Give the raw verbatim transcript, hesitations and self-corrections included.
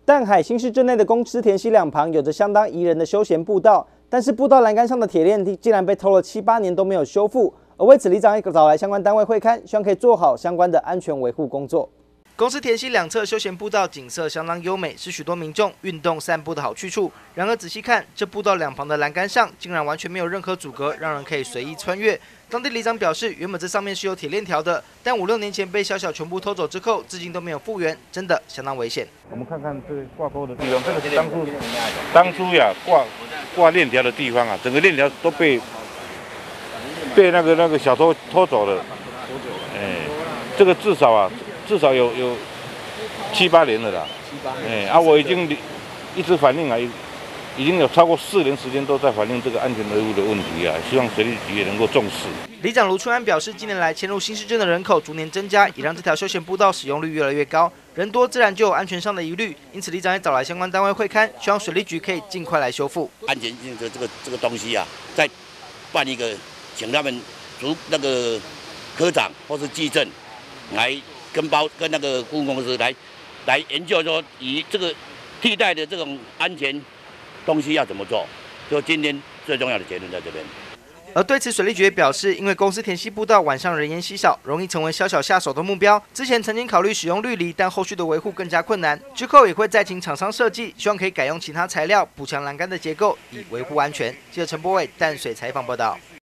淡海新市镇内的公司田溪两旁有着相当宜人的休闲步道，但是步道栏杆上的铁链竟然被偷了七八年都没有修复。而为此，里长也找来相关单位会勘，希望可以做好相关的安全维护工作。 公司田溪两侧休闲步道景色相当优美，是许多民众运动散步的好去处。然而仔细看，这步道两旁的栏杆上竟然完全没有任何阻隔，让人可以随意穿越。当地里长表示，原本这上面是有铁链条的，但五六年前被小小全部偷走之后，至今都没有复原，真的相当危险。 我们看看这个挂钩的地方，这个当初当初呀挂挂链条的地方啊，整个链条都被被那个那个小偷偷走了。哎，这个至少啊。 至少有有七八年了啦，哎啊，我已经一直反映啊，已经有超过四年时间都在反映这个安全维护的问题啊，希望水利局也能够重视。 里长卢春安表示，近年来迁入新市镇的人口逐年增加，也让这条休闲步道使用率越来越高，人多自然就有安全上的疑虑，因此里长也找来相关单位会勘，希望水利局可以尽快来修复。 安全性的这个这个东西啊，再办一个，请他们主那个科长或是技政来。 跟包跟那个顾问公司来来研究说，以这个替代的这种安全东西要怎么做？就今天最重要的结论在这边。 而对此，水利局也表示，因为公司田溪步道晚上人烟稀少，容易成为小小下手的目标。之前曾经考虑使用绿篱，但后续的维护更加困难。之后也会再请厂商设计，希望可以改用其他材料补强栏杆的结构，以维护安全。记者陈柏伟淡水采访报道。